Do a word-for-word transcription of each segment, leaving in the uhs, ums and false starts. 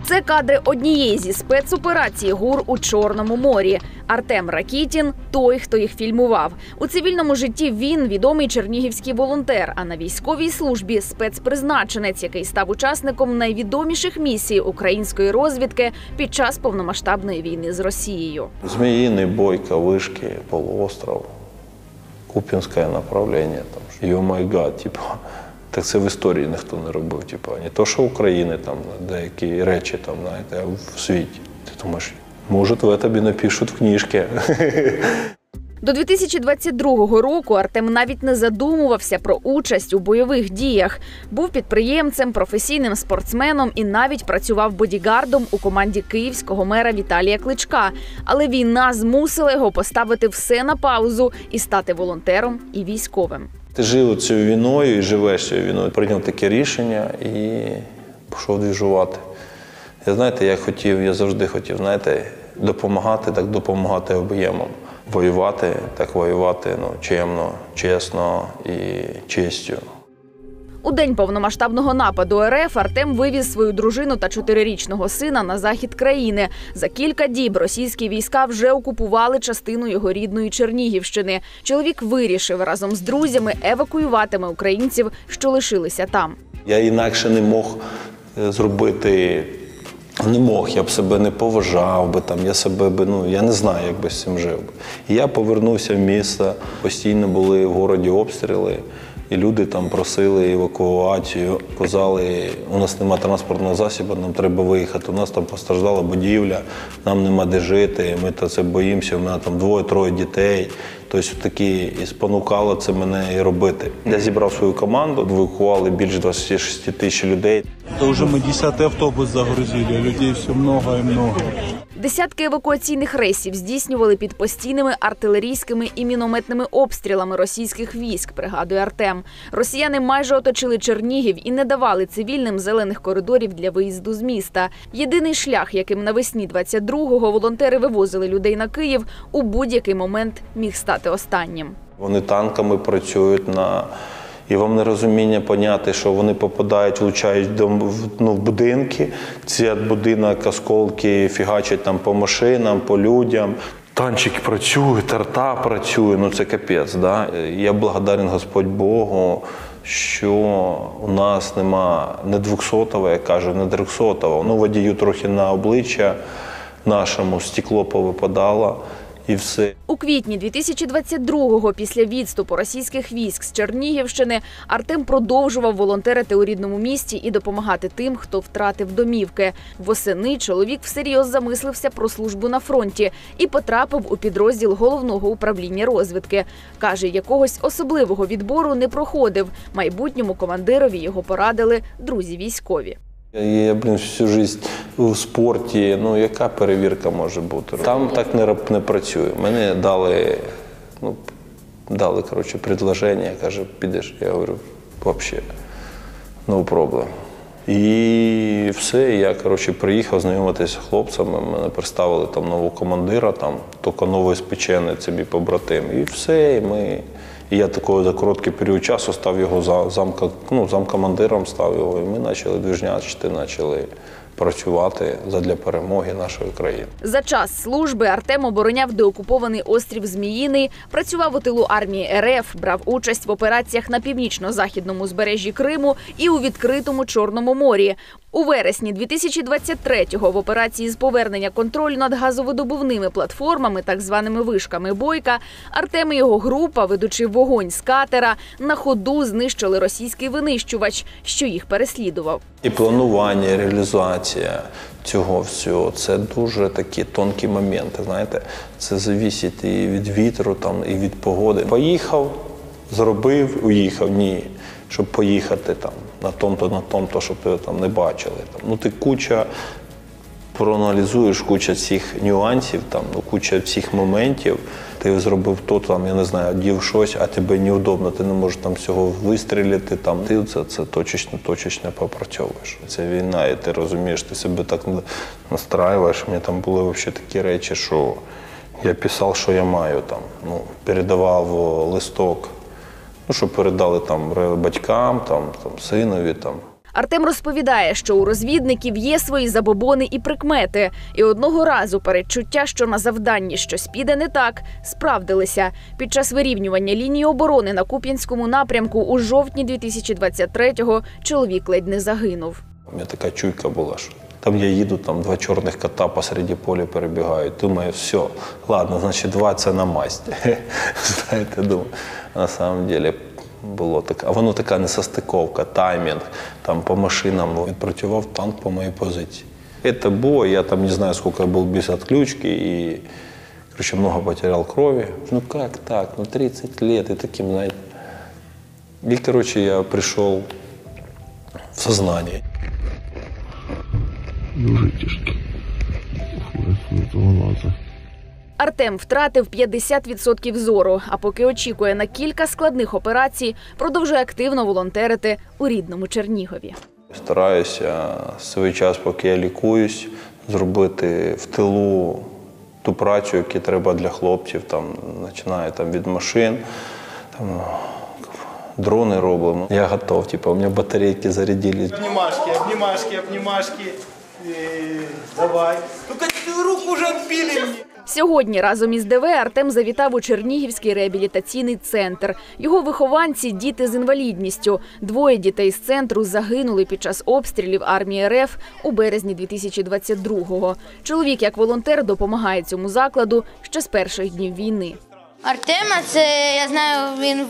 Це кадри однієї зі спецоперацій ГУР у Чорному морі. Артем Ракітін – той, хто їх фільмував. У цивільному житті він – відомий чернігівський волонтер, а на військовій службі – спецпризначенець, який став учасником найвідоміших місій української розвідки під час повномасштабної війни з Росією. Зміїний, Бойка, Вишки, полуостров, Куп'янське направлення. Йо май гад, типу. Так це в історії ніхто не робив. Типу. Не то, що України, там, деякі речі, там, знаєте, а в світі. Ти думаєш, може, в тобі напишуть в книжці. До дві тисячі двадцять другого року Артем навіть не задумувався про участь у бойових діях. Був підприємцем, професійним спортсменом і навіть працював бодігардом у команді київського мера Віталія Кличка. Але війна змусила його поставити все на паузу і стати волонтером і військовим. Ти жив цією війною і живеш цією війною. Прийняв таке рішення і пішов двіжувати. Я, знаєте, я хотів, я завжди хотів, знаєте, допомагати, так допомагати об'ємом. Воювати, так воювати, ну, чемно, чесно і честю. У день повномасштабного нападу РФ Артем вивіз свою дружину та чотирирічного сина на захід країни. За кілька діб російські війська вже окупували частину його рідної Чернігівщини. Чоловік вирішив разом з друзями евакуюватиме українців, що лишилися там. Я інакше не мог зробити, не мог, я б себе не поважав би, там, я себе би, ну, я не знаю, як би з цим жив. І я повернувся в місто, постійно були в місті обстріли. І люди там просили евакуацію, казали, у нас немає транспортного засобу, нам треба виїхати. У нас там постраждала будівля, нам нема де жити, ми то це боїмося, у мене там двоє-троє дітей. Тобто такі, і спонукало це мене і робити. Я зібрав свою команду, евакуювали більше двадцять шість тисяч людей. Це вже ми десятий автобус загрузили, людей все много і много. Десятки евакуаційних рейсів здійснювали під постійними артилерійськими і мінометними обстрілами російських військ, пригадує Артем. Росіяни майже оточили Чернігів і не давали цивільним зелених коридорів для виїзду з міста. Єдиний шлях, яким навесні двадцять другого волонтери вивозили людей на Київ, у будь-який момент міг стати останнім. Вони танками працюють на... І вам нерозуміння поняти, що вони попадають, влучають в, ну, в будинки, ці будинок, осколки фігачать там по машинам, по людям. Танчик працює, тарта працює, ну це капець. Да? Я благодарен Господь Богу, що у нас нема не двохсотого, я кажу, не трьохсотого. Ну, водію трохи на обличчя нашому стекло повипадало. І все. У квітні дві тисячі двадцять другого, після відступу російських військ з Чернігівщини, Артем продовжував волонтерити у рідному місті і допомагати тим, хто втратив домівки. Восени чоловік всерйоз замислився про службу на фронті і потрапив у підрозділ головного управління розвідки. Каже, якогось особливого відбору не проходив. Майбутньому командирові його порадили друзі військові. Я, блін, всю життя у спорті, ну, яка перевірка може бути? Там так не, не працює. Мені дали, ну, дали, коротше, предложення, каже, підеш. Я говорю, взагалі, no problem. І все, я, коротше, приїхав знайомитися з хлопцями, мене представили там нового командира, там, тільки новоіспечений, це мій побратим. І все, і ми... І я такий за короткий період часу став його за, замка, ну, замкомандиром, став його, і ми почали движнячити, почали працювати задля перемоги нашої країни. За час служби Артем обороняв деокупований острів Зміїний, працював у тилу армії РФ, брав участь в операціях на північно-західному узбережжі Криму і у відкритому Чорному морі. У вересні дві тисячі двадцять третього в операції з повернення контролю над газовидобувними платформами, так званими вишками Бойка, Артем і його група, ведучи вогонь з катера, на ходу знищили російський винищувач, що їх переслідував. І планування, і реалізація цього всього – це дуже такі тонкі моменти, знаєте. Це залежить і від вітру, там, і від погоди. Поїхав, зробив, уїхав, ні. Щоб поїхати там, на тому-то, на тому-то, щоб тебе там не бачили. Там. Ну, ти куча проаналізуєш, куча цих нюансів, там, ну, куча цих моментів. Ти зробив то, там, я не знаю, одів щось, а тебе неудобно, ти не можеш там всього вистріляти. Там. Ти це, це точечно, точечно попрацьовуєш. Це війна, і ти розумієш, ти себе так настраюєш. У мене там були взагалі такі речі, що я писав, що я маю, там, ну, передавав листок. Ну, щоб передали там батькам, там, там, синові. Там. Артем розповідає, що у розвідників є свої забобони і прикмети. І одного разу передчуття, що на завданні щось піде не так, справдилися. Під час вирівнювання лінії оборони на Куп'янському напрямку у жовтні дві тисячі двадцять третього чоловік ледь не загинув. У мене така чуйка була, що там я їду, там два чорних кота посереді поля перебігають. Думаю, все, ладно, значить два це на масть. Знаєте, думаю, на самом деле було так. А воно така несостиковка, таймінг, там по машинам відпрацював танк по моїй позиції. Це бой, я там не знаю, сколько я був без отключки и, короче, много потерял крови. Ну как так, ну тридцать лет и таким, знаете. И, короче, я пришел в сознание. Дуже тяжкі. Глаза. Артем втратив п'ятдесят відсотків зору, а поки очікує на кілька складних операцій, продовжує активно волонтерити у рідному Чернігові. Стараюся свій час, поки я лікуюсь, зробити в тилу ту працю, яку треба для хлопців. Там, починає там, від машин, там, дрони робимо. Я готов, типу, у мене батарейки зарядили. Обнимашки, обнимашки, обнимашки. Давай. Только ты руку уже отбили мне. Сьогодні разом із ДВ Артем завітав у Чернігівський реабілітаційний центр. Його вихованці – діти з інвалідністю. Двоє дітей з центру загинули під час обстрілів армії РФ у березні дві тисячі двадцять другого. Чоловік як волонтер допомагає цьому закладу ще з перших днів війни. Артема, це, я знаю, він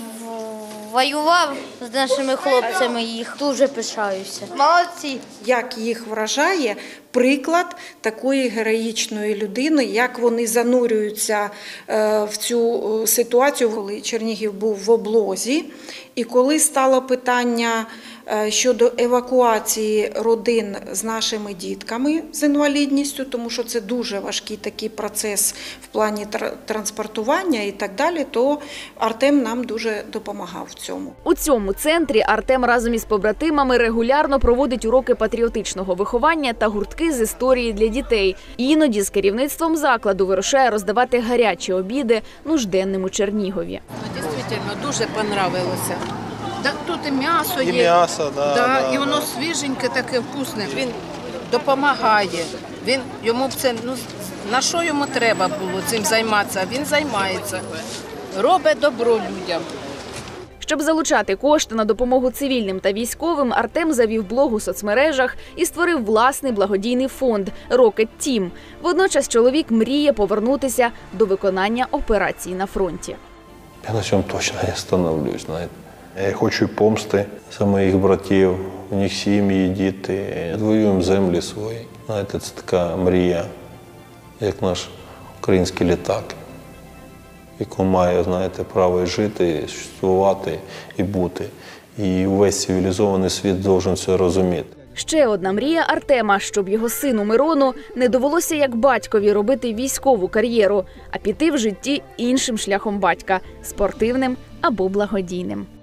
воював з нашими хлопцями, їх дуже пишаюся. Молодці! Як їх вражає приклад такої героїчної людини, як вони занурюються в цю ситуацію, коли Чернігів був в облозі, і коли стало питання щодо евакуації родин з нашими дітками з інвалідністю, тому що це дуже важкий такий процес в плані транспортування і так далі, то Артем нам дуже допомагав в цьому. У цьому центрі Артем разом із побратимами регулярно проводить уроки патріотичного виховання та гуртки з історії для дітей. Іноді з керівництвом закладу вирушає роздавати гарячі обіди нужденним у Чернігові. Дійсно, дуже понравилося. Да, тут і м'ясо є, І м'ясо, да, да, да, і воно да. свіженьке, таке вкусне. Він допомагає. Він йому це ну на що йому треба було цим займатися? Він займається, робить добро людям. Щоб залучати кошти на допомогу цивільним та військовим, Артем завів блог у соцмережах і створив власний благодійний фонд «Рокет Тім». Водночас чоловік мріє повернутися до виконання операцій на фронті. Я на цьому точно не становлюсь, знаєте. Я хочу помсти за моїх братів, у них сім'ї, діти. Відвоюємо землі свої. Знаєте, це така мрія, як наш український літак, який має, знаєте, право жити, существувати і бути. І увесь цивілізований світ має це розуміти. Ще одна мрія Артема, щоб його сину Мирону не довелося як батькові робити військову кар'єру, а піти в житті іншим шляхом батька – спортивним або благодійним.